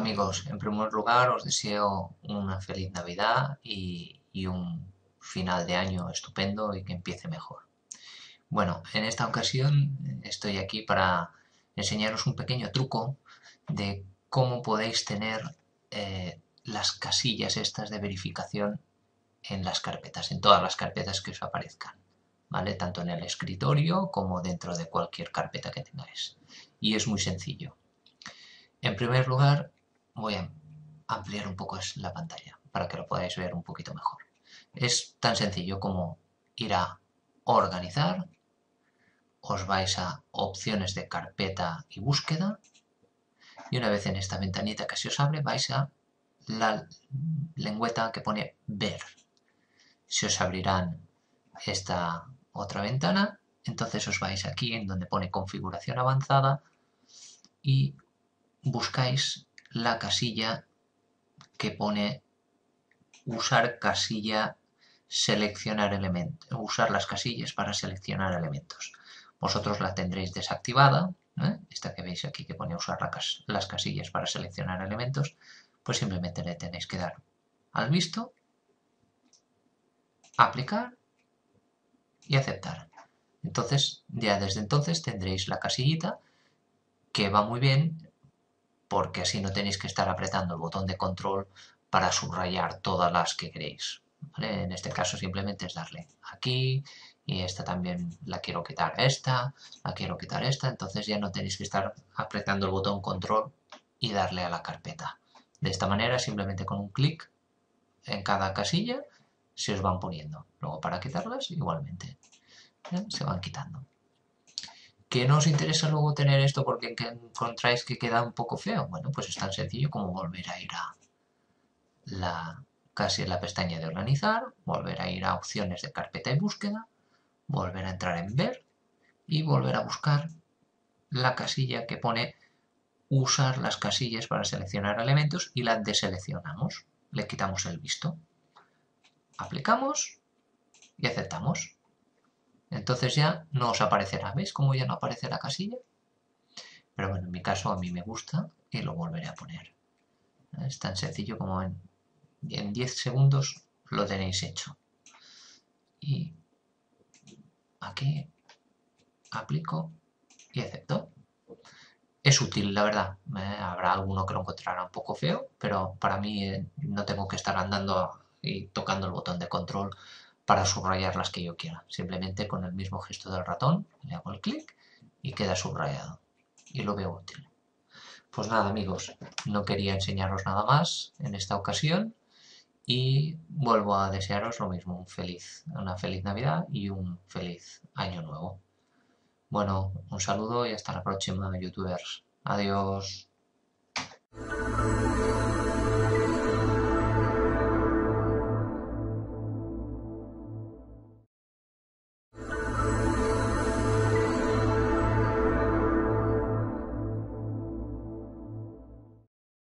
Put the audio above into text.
amigos, en primer lugar os deseo una feliz Navidad y un final de año estupendo y que empiece mejor. Bueno, en esta ocasión estoy aquí para enseñaros un pequeño truco de cómo podéis tener las casillas estas de verificación en las carpetas, en todas las carpetas que os aparezcan, ¿vale? Tanto en el escritorio como dentro de cualquier carpeta que tengáis. Y es muy sencillo. En primer lugar, voy a ampliar un poco la pantalla para que lo podáis ver un poquito mejor. Es tan sencillo como ir a organizar, os vais a opciones de carpeta y búsqueda y una vez en esta ventanita que se os abre vais a la lengüeta que pone ver. Se os abrirán esta otra ventana, entonces os vais aquí en donde pone configuración avanzada y buscáis la casilla que pone usar casilla seleccionar elementos, usar las casillas para seleccionar elementos. Vosotros la tendréis desactivada, esta que veis aquí que pone usar las casillas para seleccionar elementos, pues simplemente le tenéis que dar al visto, aplicar y aceptar. Entonces, ya desde entonces tendréis la casillita que va muy bien porque así no tenéis que estar apretando el botón de control para subrayar todas las que queréis. ¿Vale? En este caso simplemente es darle aquí y esta también la quiero quitar la quiero quitar esta, entonces ya no tenéis que estar apretando el botón control y darle a la carpeta. De esta manera simplemente con un clic en cada casilla se os van poniendo. Luego para quitarlas igualmente se van quitando. ¿Que no os interesa luego tener esto porque encontráis que queda un poco feo? Bueno, pues es tan sencillo como volver a ir a casi en la pestaña de organizar, volver a ir a opciones de carpeta y búsqueda, volver a entrar en ver y volver a buscar la casilla que pone usar las casillas para seleccionar elementos y la deseleccionamos. Le quitamos el visto. Aplicamos y aceptamos. Entonces ya no os aparecerá. ¿Veis cómo ya no aparece la casilla? Pero bueno, en mi caso a mí me gusta y lo volveré a poner. Es tan sencillo como en 10 segundos lo tenéis hecho. Y aquí aplico y acepto. Es útil, la verdad. Habrá alguno que lo encontrará un poco feo, pero para mí no tengo que estar andando y tocando el botón de control para subrayar las que yo quiera. Simplemente con el mismo gesto del ratón le hago el clic y queda subrayado. Y lo veo útil. Pues nada, amigos, no quería enseñaros nada más en esta ocasión y vuelvo a desearos lo mismo, una feliz Navidad y un feliz año nuevo. Bueno, un saludo y hasta la próxima, youtubers. Adiós.